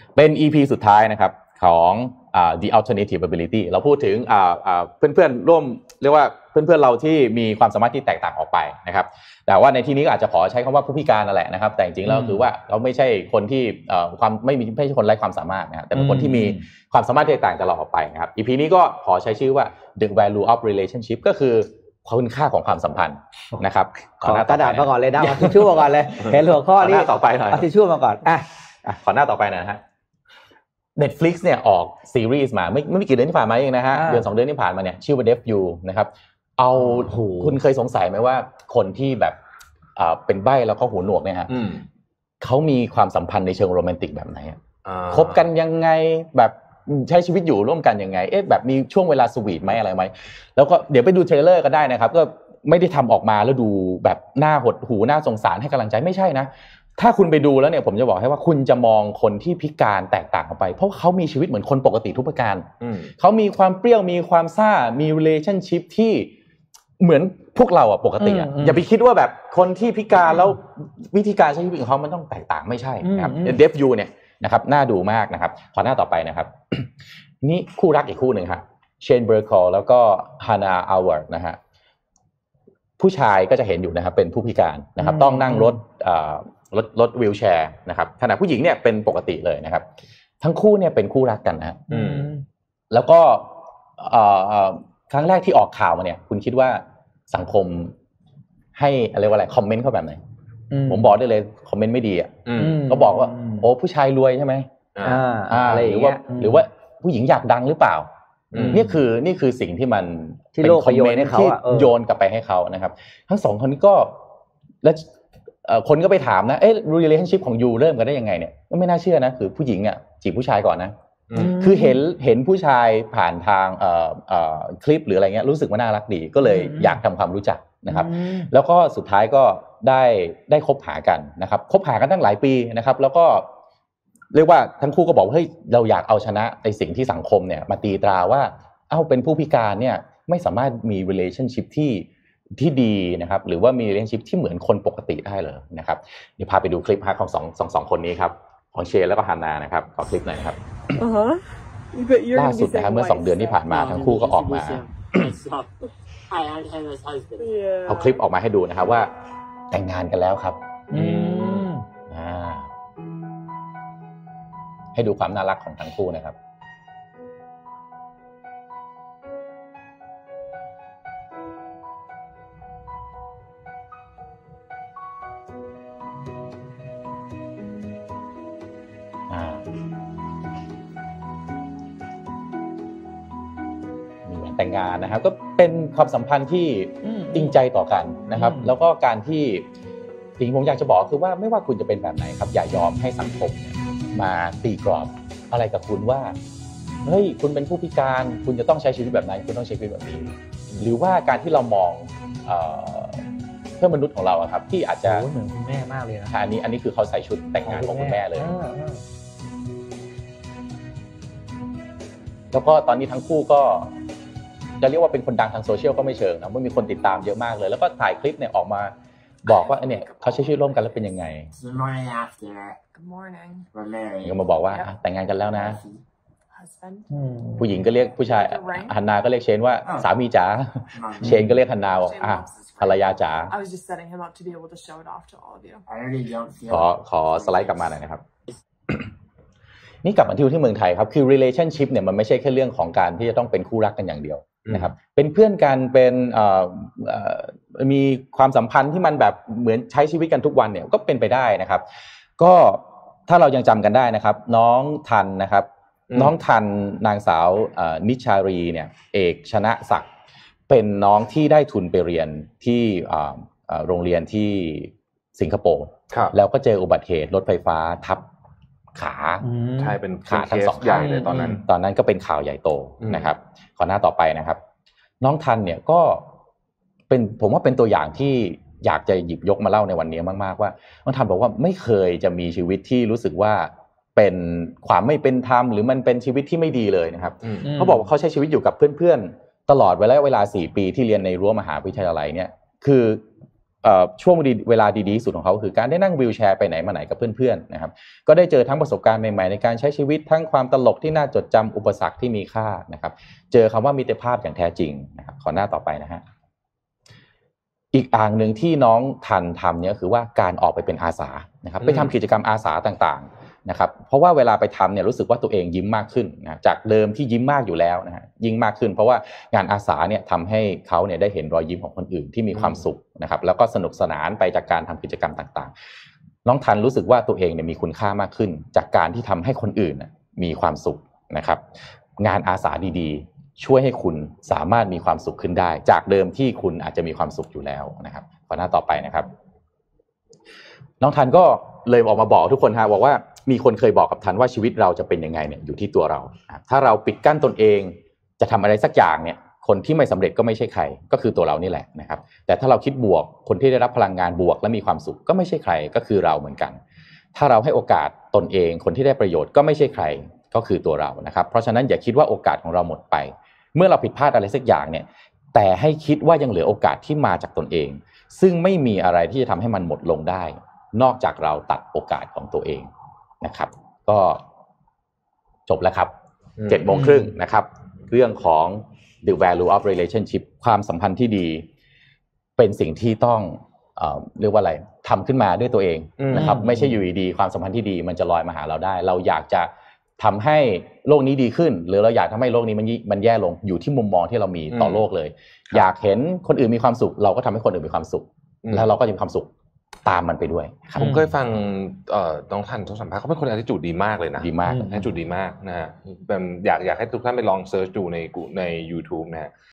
เป็น EP สุดท้ายนะครับของThe Alternative Ability เราพูดถึงเพื่อนๆร่วมเรียกว่าเพื่อนๆเราที่มีความสามารถที่แตกต่างออกไปนะครับแต่ว่าในที่นี้ก็อาจจะขอใช้คำว่าผู้พิการนั่นแหละนะครับแต่จริงๆแล้วคือว่าเราไม่ใช่คนที่ไม่ใช่คนไร้ความสามารถนะครับแต่เป็นคนที่มีความสามารถที่แตกต่างจากเราออกไปนะครับ EP นี้ก็ขอใช้ชื่อว่า The Value of Relationship ก็คือคุณค่าของความสัมพันธ์นะครับขอกระดาษมาก่อนเลยนะเอาทิชชู่มาก่อนเลยเห็นหัวข้อนี้ต่อไปหน่อยเอาทิชชู่มาก่อนขอหน้าต่อไปหน่อยนะฮะ Netflix เนี่ยออกซีรีส์มาไม่กี่เดือนที่ผ่านมาเองนะฮะเดือน2เดือนที่ผ่านมาเนี่ยชื่อว่า Deaf You นะครับเอาคุณเคยสงสัยไหมว่าคนที่แบบเป็นใบ้แล้วก็หูหนวกเนี่ยฮะเขามีความสัมพันธ์ในเชิงโรแมนติกแบบไหนคบกันยังไงแบบใช้ชีวิตอยู่ร่วมกันยังไงแบบมีช่วงเวลาสวีทไหมอะไรไหมแล้วก็เดี๋ยวไปดูเทรลเลอร์ก็ได้นะครับก็ไม่ได้ทำออกมาแล้วดูแบบหน้าหดหูหน้าสงสารให้กำลังใจไม่ใช่นะถ้าคุณไปดูแล้วเนี่ยผมจะบอกให้ว่าคุณจะมองคนที่พิการแตกต่างออกไปเพราะเขามีชีวิตเหมือนคนปกติทุกประการเขามีความเปรี้ยวมีความซ่ามี relationship ที่เหมือนพวกเราปกติอย่าไปคิดว่าแบบคนที่พิการแล้ววิธีการใช้ชีวิตของเขามันต้องแตกต่างไม่ใช่นะครับ Deaf You เนี่ยนะครับน่าดูมากนะครับขอหน้าต่อไปนะครับนี่คู่รักอีกคู่หนึ่งครับเชนเบอร์คอลแล้วก็ฮานาอัลเวิร์ดนะฮะผู้ชายก็จะเห็นอยู่นะครับเป็นผู้พิการนะครับต้องนั่งรถวีลแชร์นะครับขณะผู้หญิงเนี่ยเป็นปกติเลยนะครับทั้งคู่เนี่ยเป็นคู่รักกันนะแล้วก็ครั้งแรกที่ออกข่าวมาเนี่ยคุณคิดว่าสังคมให้อะไรว่าอะไรคอมเมนต์เขาแบบไหนผมบอกได้เลยคอมเมนต์ไม่ดีก็บอกว่าโอ้ผู้ชายรวยใช่ไหมหรือว่าผู้หญิงอยากดังหรือเปล่านี่คือสิ่งที่มันที่โลกโยนให้เขาโยนกลับไปให้เขานะครับทั้งสองคนนี้ก็และคนก็ไปถามนะrelationship ของยูเริ่มกันได้ยังไงเนี่ยก็ไม่น่าเชื่อนะคือผู้หญิงจีบผู้ชายก่อนนะคือเห็นผู้ชายผ่านทางคลิปหรืออะไรเงี้ยรู้สึกว่าน่ารักดีก็เลยอยากทำความรู้จักนะครับแล้วก็สุดท้ายก็ได้คบหากันนะครับคบหากันตั้งหลายปีนะครับแล้วก็เรียกว่าทั้งคู่ก็บอกว่าเฮ้ยเราอยากเอาชนะในสิ่งที่สังคมเนี่ยมาตีตราว่าเป็นผู้พิการเนี่ยไม่สามารถมี relationship ที่ดีนะครับหรือว่ามี relationship ที่เหมือนคนปกติได้เลยนะครับเดี๋ยวพาไปดูคลิปของสองคนนี้ครับของเชนแล้วก็ฮานานะครับขอคลิปหน่อยนะครับล่าสุดนะครับเมื่อ2เดือนที่ผ่านมาทั้งคู่ก็ออกมาเอาคลิปออกมาให้ดูนะครับว่าแต่งงานกันแล้วครับให้ดูความน่ารักของทั้งคู่นะครับแต่งงานนะครับก็เป็นความสัมพันธ์ที่จริงใจต่อกันนะครับแล้วก็การที่สิ่งผมอยากจะบอกคือว่าไม่ว่าคุณจะเป็นแบบไหนครับอย่ายอมให้สังคมมาตีกรอบอะไรกับคุณว่าเฮ้ยคุณเป็นผู้พิการคุณจะต้องใช้ชีวิตแบบนั้นคุณต้องใช้ชีวิตแบบนี้หรือว่าการที่เรามองเพื่อนมนุษย์ของเราครับที่อาจจะเหมือนคุณแม่มากเลยนะอันนี้คือเขาใส่ชุดแต่งงานของคุณแม่เลยแล้วก็ตอนนี้ทั้งคู่ก็จะเรียกว่าเป็นคนดังทางโซเชียลก็ไม่เชิงนะว่ามีคนติดตามเยอะมากเลยแล้วก็ถ่ายคลิปเนี่ยออกมาบอกว่าเนี่ยเขาใช้ชีวิตร่วมกันแล้วเป็นยังไง Good morning after Good morning We're married ก็มาบอกว่าแต่งงานกันแล้วนะผู้หญิงก็เรียกผู้ชายฮันนาก็เรียกเชนว่าสามีจ๋าเชนก็เรียกฮันนาว่าภรรยาจ๋าขอสไลด์กลับมาหน่อยนะครับนี่กลับมาที่เมืองไทยครับคือ relationship เนี่ยมันไม่ใช่แค่เรื่องของการที่จะต้องเป็นคู่รักกันอย่างเดียวนะครับเป็นเพื่อนกันเป็นมีความสัมพันธ์ที่มันแบบเหมือนใช้ชีวิตกันทุกวันเนี่ยก็เป็นไปได้นะครับก็ถ้าเรายังจำกันได้นะครับน้องทันนะครับน้องทันนางสาวนิชารีเนี่ยเอกชนะศักดิ์เป็นน้องที่ได้ทุนไปเรียนที่โรงเรียนที่สิงคโปร์แล้วก็เจออุบัติเหตุรถไฟฟ้าทับขาใช่เป็นขาทั้งสองใหญ่เลยตอนนั้นก็เป็นข่าวใหญ่โตนะครับขอหน้าต่อไปนะครับน้องทันเนี่ยก็ผมว่าเป็นตัวอย่างที่อยากจะหยิบยกมาเล่าในวันนี้มากๆว่าน้องทันบอกว่าไม่เคยจะมีชีวิตที่รู้สึกว่าเป็นความไม่เป็นธรรมหรือมันเป็นชีวิตที่ไม่ดีเลยนะครับเขาบอกว่าเขาใช้ชีวิตอยู่กับเพื่อนๆตลอดเวลา4 ปีที่เรียนในรั้วมหาวิทยาลัยเนี่ยคือช่วงเวลาดีๆที่สุดของเขาคือการได้นั่งวีลแชร์ไปไหนมาไหนกับเพื่อนๆนะครับก็ได้เจอทั้งประสบการณ์ใหม่ๆในการใช้ชีวิตทั้งความตลกที่น่าจดจำอุปสรรคที่มีค่านะครับเจอคำว่ามิตรภาพอย่างแท้จริงนะครับขอหน้าต่อไปนะฮะอีกอ่างหนึ่งที่น้องทันทำเนี่ยคือว่าการออกไปเป็นอาสานะครับไปทำกิจกรรมอาสาต่างๆนะครับเพราะว่าเวลาไปทำเนี่ยรู้สึกว่าตัวเองยิ้มมากขึ้นนะจากเดิมที่ยิ้มมากอยู่แล้วนะฮะยิ่งมากขึ้นเพราะว่างานอาสาเนี่ยทำให้เขาเนี่ยได้เห็นรอยยิ้มของคนอื่นที่มีความสุขนะครับแล้วก็สนุกสนานไปจากการทำกิจกรรมต่างๆน้องทันรู้สึกว่าตัวเองเนี่ยมีคุณค่ามากขึ้นจากการที่ทำให้คนอื่นมีความสุขนะครับงานอาสาดีๆช่วยให้คุณสามารถมีความสุขขึ้นได้จากเดิมที่คุณอาจจะมีความสุขอยู่แล้วนะครับขอหน้าต่อไปนะครับน้องทันก็เลยออกมาบอกทุกคนฮะบอกว่ามีคนเคยบอกกับทันว่าชีวิตเราจะเป็นยังไงเนี่ยอยู่ที่ตัวเราถ้าเราปิดกั้นตนเองจะทำอะไรสักอย่างเนี่ยคนที่ไม่สำเร็จก็ไม่ใช่ใครก็คือตัวเรานี่แหละนะครับแต่ถ้าเราคิดบวกคนที่ได้รับพลังงานบวกและมีความสุขก็ไม่ใช่ใครก็คือเราเหมือนกันถ้าเราให้โอกาสตนเองคนที่ได้ประโยชน์ก็ไม่ใช่ใครก็คือตัวเรานะครับเพราะฉะนั้นอย่าคิดว่าโอกาสของเราหมดไปเมื่อเราผิดพลาดอะไรสักอย่างเนี่ยแต่ให้คิดว่ายังเหลือโอกาสที่มาจากตนเองซึ่งไม่มีอะไรที่จะทำให้มันหมดลงได้นอกจากเราตัดโอกาสของตัวเองนะครับก็จบแล้วครับ 7:30 น.นะครับเรื่องของ the value of relationship ความสัมพันธ์ที่ดีเป็นสิ่งที่ต้องเรียกว่าอะไรทำขึ้นมาด้วยตัวเองนะครับไม่ใช่อยู่ดีๆความสัมพันธ์ที่ดีมันจะลอยมาหาเราได้เราอยากจะทำให้โลกนี้ดีขึ้นหรือเราอยากทำให้โลกนี้มันแย่ลงอยู่ที่มุมมองที่เรามีต่อโลกเลยอยากเห็นคนอื่นมีความสุขเราก็ทำให้คนอื่นมีความสุขแล้วเราก็จะมีความสุขตามมันไปด้วยผมเคยฟังน้องทันสัมภาษณ์เขาเป็นคนattitudeดีมากเลยนะดีมาก attitudeดีมากนะฮะอยากให้ทุกท่านไปลองเซิร์ชดูใน YouTube นะฮะ